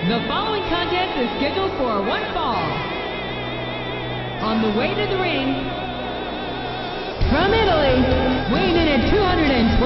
The following contest is scheduled for one fall. On the way to the ring, from Italy, weighing in at 210